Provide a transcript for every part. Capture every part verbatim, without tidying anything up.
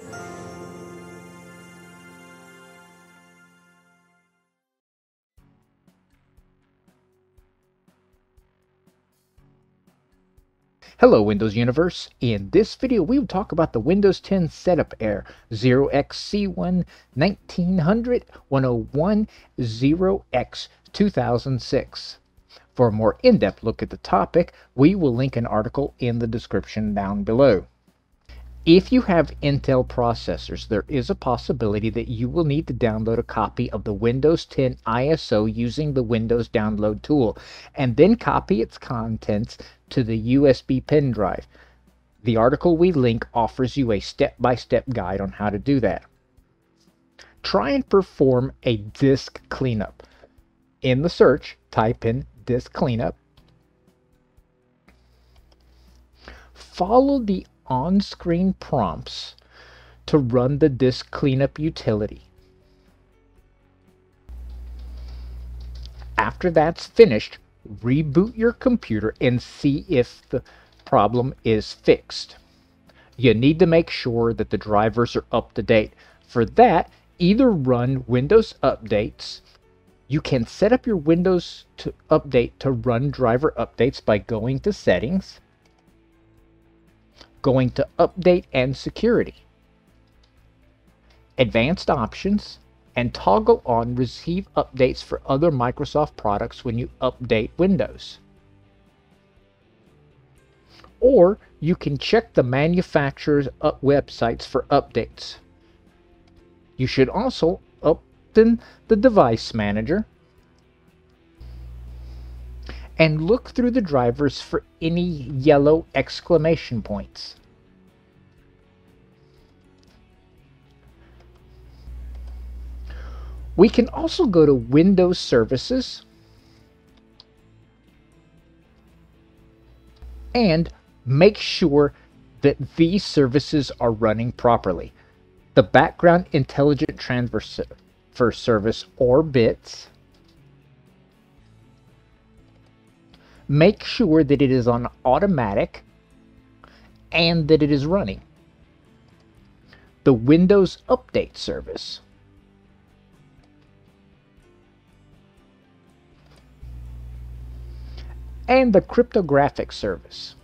Hello Windows Universe. In this video we will talk about the Windows ten setup error zero x C one nineteen hundred one oh one zero x two thousand six. For a more in-depth look at the topic, we will link an article in the description down below. If you have Intel processors, there is a possibility that you will need to download a copy of the Windows ten I S O using the Windows Download tool, and then copy its contents to the U S B pen drive. The article we link offers you a step-by-step guide on how to do that. Try and perform a disk cleanup. In the search, type in disk cleanup. Follow the on-screen prompts to run the disk cleanup utility. After that's finished, reboot your computer and see if the problem is fixed. You need to make sure that the drivers are up to date. For that, either run Windows updates. You can set up your Windows to update to run driver updates by going to Settings, going to Update and Security, Advanced Options, and toggle on Receive Updates for other Microsoft products when you update Windows. Or you can check the manufacturer's up websites for updates. You should also open the Device Manager and look through the drivers for any yellow exclamation points. We can also go to Windows Services and make sure that these services are running properly. The Background Intelligent Transfer Service, or BITS. Make sure that it is on automatic and that it is running. The Windows Update Service. And the Cryptographic Service.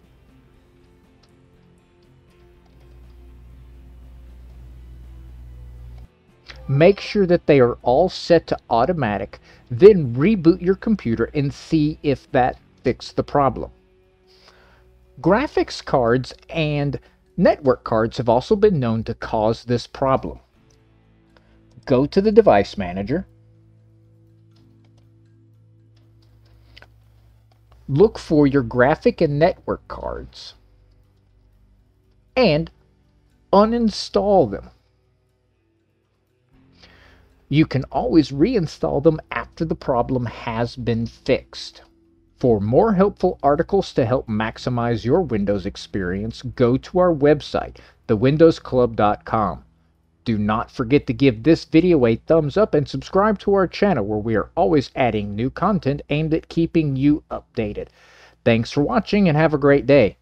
Make sure that they are all set to automatic, then reboot your computer and see if that fixed the problem. Graphics cards and network cards have also been known to cause this problem. Go to the Device Manager. Look for your graphic and network cards and uninstall them. You can always reinstall them after the problem has been fixed. For more helpful articles to help maximize your Windows experience, go to our website, the windows club dot com. Do not forget to give this video a thumbs up and subscribe to our channel, where we are always adding new content aimed at keeping you updated. Thanks for watching and have a great day.